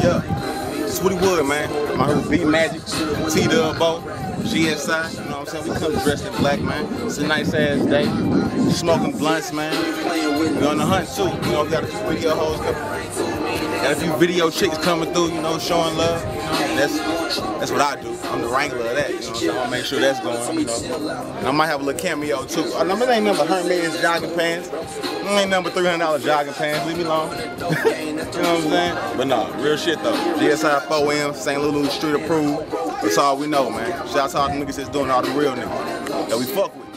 Yeah, Sweetie Wood, man. I'm out here with B Magic, T-Dub, Bo, GSI. You know what I'm saying? We come dressed in black, man. It's a nice ass day. Smoking blunts, man. We on the hunt too. You know, we got a few video hoes coming. Got a few video chicks coming through. You know, showing love. You know, that's what I do. I'm the wrangler of that. You know, so I'll make sure that's going. You know, and I might have a little cameo too. I know it ain't number 100 million jogging pants. It ain't number $300 jogging pants. Leave me alone. You know what I'm saying? But no, real shit though. GSI 4M, St. Louis Street approved. That's all we know, man. Shout out to all the niggas that's doing all the real niggas that we fuck with.